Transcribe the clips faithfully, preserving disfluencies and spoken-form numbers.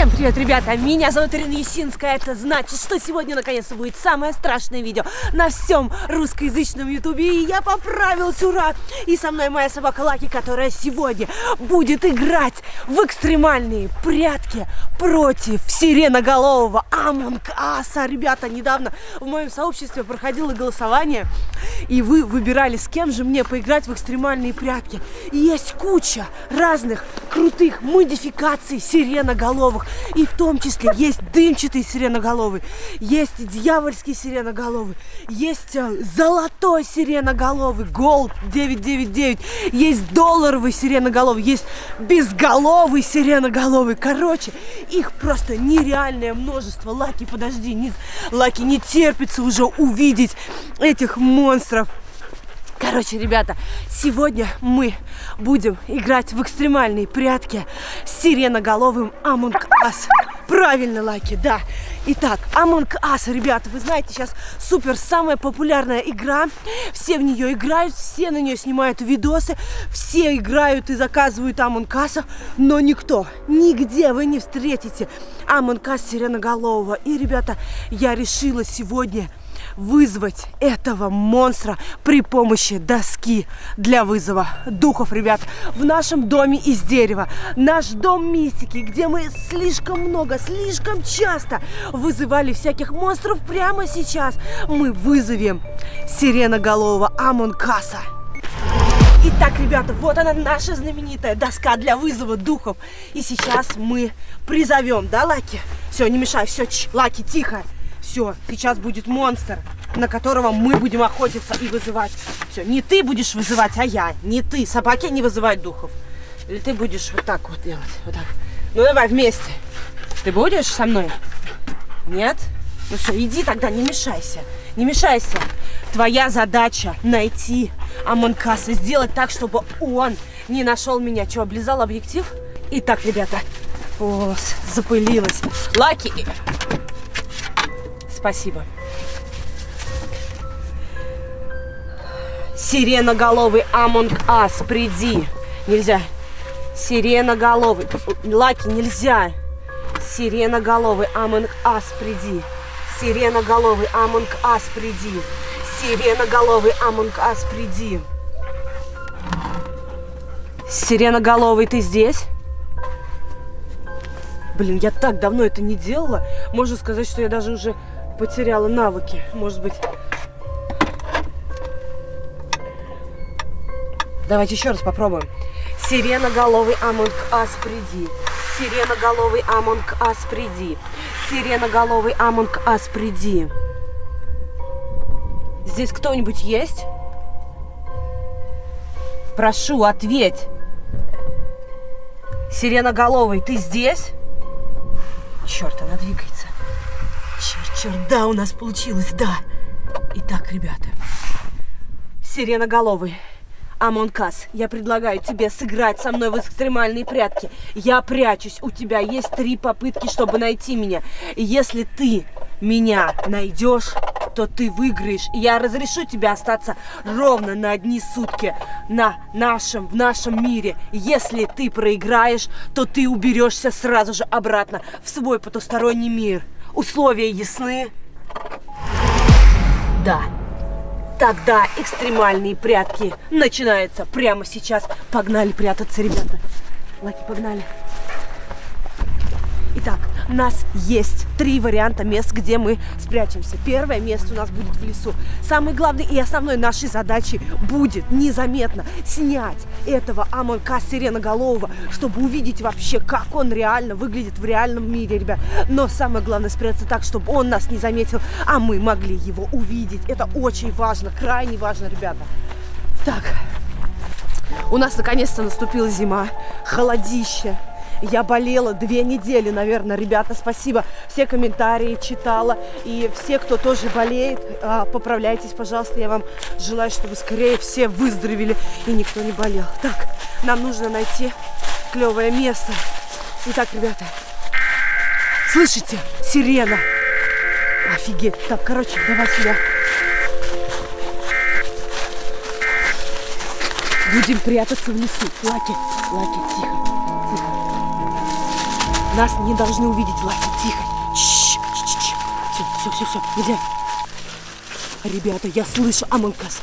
Всем привет, ребята! Меня зовут Ирина Ясинская. Это значит, что сегодня наконец-то будет самое страшное видео на всем русскоязычном ютубе. И я поправилась, ура! И со мной моя собака Лаки, которая сегодня будет играть в экстремальные прятки против сиреноголового Among Us. Ребята, недавно в моем сообществе проходило голосование, и вы выбирали, с кем же мне поиграть в экстремальные прятки. И есть куча разных крутых модификаций сиреноголовых. И в том числе есть дымчатый сиреноголовый, есть дьявольский сиреноголовый, есть золотой сиреноголовый, Gold девятьсот девяносто девять, есть долларовый сиреноголовый, есть безголовый сиреноголовый. Короче, их просто нереальное множество. Лаки, подожди, не, Лаки не терпится уже увидеть этих монстров. Короче, ребята, сегодня мы будем играть в экстремальные прятки с сиреноголовым Among Us. Правильно, Лаки, да. Итак, Among Us, ребята, вы знаете, сейчас супер самая популярная игра. Все в нее играют, все на нее снимают видосы, все играют и заказывают Among Us, но никто, нигде вы не встретите Among Us сиреноголового. И, ребята, я решила сегодня вызвать этого монстра при помощи доски для вызова духов, ребят. В нашем доме из дерева, наш дом мистики, где мы слишком много, слишком часто вызывали всяких монстров, прямо сейчас мы вызовем сиреноголового Among Us. Итак, ребята, вот она, наша знаменитая доска для вызова духов. И сейчас мы призовем, да, Лаки? Все, не мешай, все, ч, Лаки, тихо. Все, сейчас будет монстр, на которого мы будем охотиться и вызывать. Все, не ты будешь вызывать, а я. Не ты. Собаки не вызывают духов. Или ты будешь вот так вот делать. Вот так. Ну давай вместе. Ты будешь со мной? Нет? Ну все, иди тогда, не мешайся. Не мешайся. Твоя задача найти Among Us и сделать так, чтобы он не нашел меня. Че, облизал объектив? Итак, ребята. О, запылилась. Лаки. Спасибо. Сиреноголовый Among Us, приди. Нельзя. Сиреноголовый. Лаки, нельзя. Сиреноголовый Among Us, приди. Сиреноголовый Among Us, приди. Сиреноголовый Among Us, приди. Сиреноголовый, ты здесь? Блин, я так давно это не делала. Можно сказать, что я даже уже потеряла навыки. Может быть. Давайте еще раз попробуем. Сиреноголовый Among Us, приди. Сиреноголовый Among Us, приди. Сиреноголовый Among Us, приди. Здесь кто-нибудь есть? Прошу, ответь. Сиреноголовый, ты здесь? Черт, она двигается. Черт, черт, да, у нас получилось, да. Итак, ребята. Сиреноголовый Among Us, я предлагаю тебе сыграть со мной в экстремальные прятки. Я прячусь, у тебя есть три попытки, чтобы найти меня. И если ты меня найдешь, то ты выиграешь. И я разрешу тебе остаться ровно на одни сутки на нашем, в нашем мире. Если ты проиграешь, то ты уберешься сразу же обратно в свой потусторонний мир. Условия ясны? Да. Тогда экстремальные прятки начинаются прямо сейчас. Погнали прятаться, ребята. Лаки, погнали. Итак, у нас есть три варианта мест, где мы спрячемся. Первое место у нас будет в лесу. Самой главной и основной нашей задачей будет незаметно снять этого Among Us сиреноголового, чтобы увидеть вообще, как он реально выглядит в реальном мире, ребят. Но самое главное спрятаться так, чтобы он нас не заметил, а мы могли его увидеть. Это очень важно, крайне важно, ребята. Так, у нас наконец-то наступила зима, холодище. Я болела две недели, наверное, ребята, спасибо. Все комментарии читала. И все, кто тоже болеет, поправляйтесь, пожалуйста. Я вам желаю, чтобы скорее все выздоровели и никто не болел. Так, нам нужно найти клевое место. Итак, ребята, слышите? Сирена. Офигеть. Так, короче, давай сюда. Будем прятаться в лесу. Лаки, Лаки, тихо, тихо. Нас не должны увидеть, Лаки, тихо. Все, все, все, все, нельзя. Ребята, я слышу Among Us.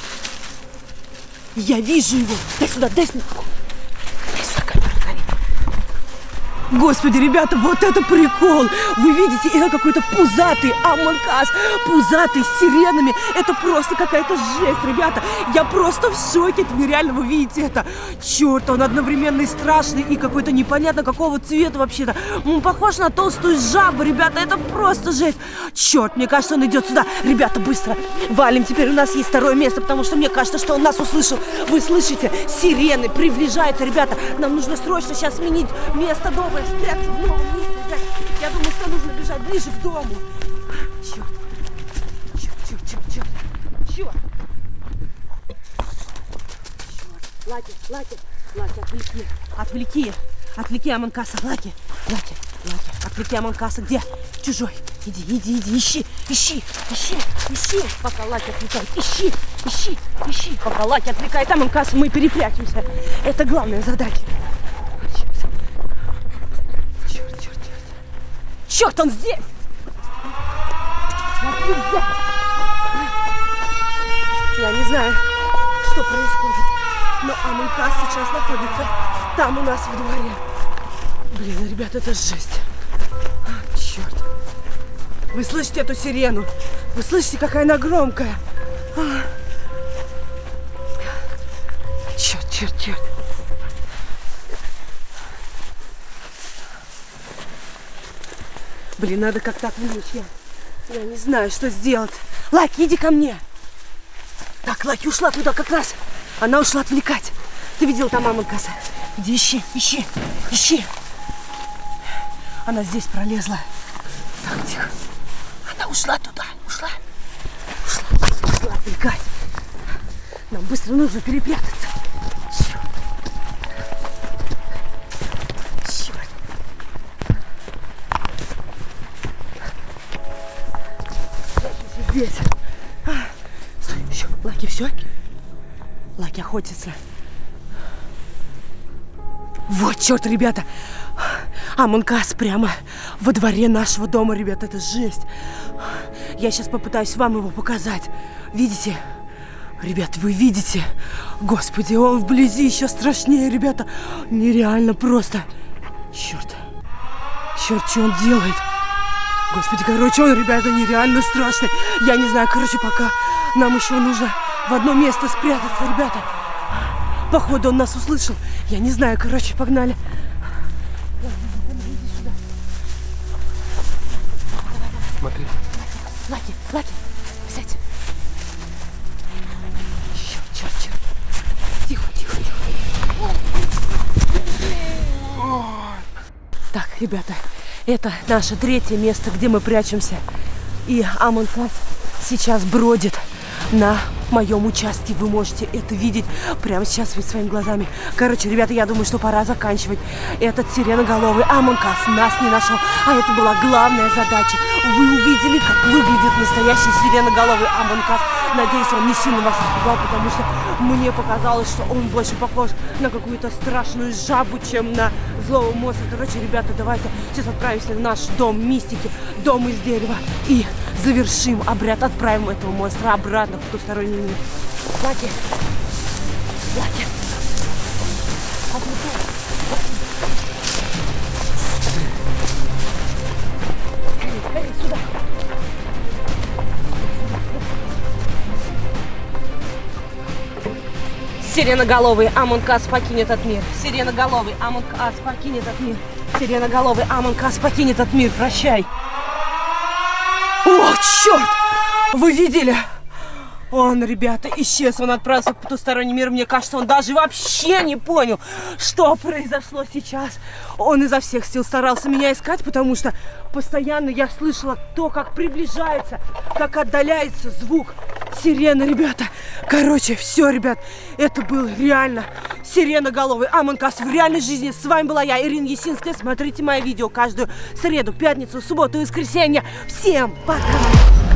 Я вижу его. Дай сюда, дай сюда. Дай сюда камеру, дай. Господи, ребята, вот это прикол! Вы видите, это какой-то пузатый Among Us, пузатый с сиренами. Это просто какая-то жесть, ребята. Я просто в шоке. Это нереально, вы видите это. Черт, он одновременно и страшный, и какой-то непонятно какого цвета вообще-то. Он похож на толстую жабу, ребята. Это просто жесть. Черт, мне кажется, он идет сюда. Ребята, быстро валим. Теперь у нас есть второе место, потому что мне кажется, что он нас услышал. Вы слышите? Сирены приближаются, ребята. Нам нужно срочно сейчас сменить место дома. Спрятаться в новом месте, ребят. Я думаю, что нужно бежать ближе к дому. Черт. Черт, черт, черт, черт. Черт. Черт. Лаки, Лаки, Лаки, отвлеки. Отвлеки. Отвлеки Among Us, Лаки. Лаки, Лаки, отвлеки Among Us. Где? Чужой. Иди, иди, иди, ищи, ищи, ищи, ищи. Пока Лаки отвлекает. Ищи, ищи, ищи. Пока Лаки отвлекает Among Us, мы перепрячемся. Это главная задача. Черт, он здесь! Я не знаю, что происходит, но Among Us сейчас находится там у нас в дворе. Блин, ребята, это жесть. Черт. Вы слышите эту сирену? Вы слышите, какая она громкая? Черт, черт, черт. Блин, надо как-то отвлечь. Я, я не знаю, что сделать. Лаки, иди ко мне. Так, Лаки ушла туда как раз. Она ушла отвлекать. Ты видел там Among Us? Иди, ищи, ищи, ищи. Она здесь пролезла. Так, тихо. Она ушла туда, ушла. Ушла, ушла отвлекать. Нам быстро нужно перепрятаться. Здесь. А, стой, еще. Лаки, все? Лаки охотится. Вот, черт, ребята. Among Us прямо во дворе нашего дома, ребята. Это жесть. Я сейчас попытаюсь вам его показать. Видите? Ребят, вы видите? Господи, он вблизи еще страшнее, ребята. Нереально просто. Черт. Черт, что он делает? Господи, короче, он, ребята, нереально страшный. Я не знаю, короче, пока нам еще нужно в одно место спрятаться, ребята. Походу, он нас услышал. Я не знаю, короче, погнали. Смотри. Лаки, Лаки, сядь. Черт, черт, черт. Тихо, тихо, тихо. Так, ребята. Это наше третье место, где мы прячемся. И Among Us сейчас бродит на моем участке. Вы можете это видеть прямо сейчас перед своими глазами. Короче, ребята, я думаю, что пора заканчивать. Этот сиреноголовый Among Us нас не нашел. А это была главная задача. Вы увидели, как выглядит настоящий сиреноголовый Among Us. Надеюсь, он не сильно вас испугал, потому что мне показалось, что он больше похож на какую-то страшную жабу, чем на злого монстра. Короче, ребята, давайте сейчас отправимся в наш дом мистики, дом из дерева, и завершим обряд, отправим этого монстра обратно в потусторонний мир. Лаки, Лаки, скорее, сюда. Сиреноголовый Among Us покинет этот мир. Сиреноголовый Among Us покинет этот мир. Сиреноголовый Among Us покинет этот мир. Прощай. О, черт! Вы видели? Он, ребята, исчез. Он отправился в потусторонний мир. Мне кажется, он даже вообще не понял, что произошло сейчас. Он изо всех сил старался меня искать, потому что постоянно я слышала то, как приближается, как отдаляется звук сирены, ребята. Короче, все, ребят, это был реально сиреноголовый Among Us в реальной жизни. С вами была я, Ирина Ясинская. Смотрите мои видео каждую среду, пятницу, субботу и воскресенье. Всем пока!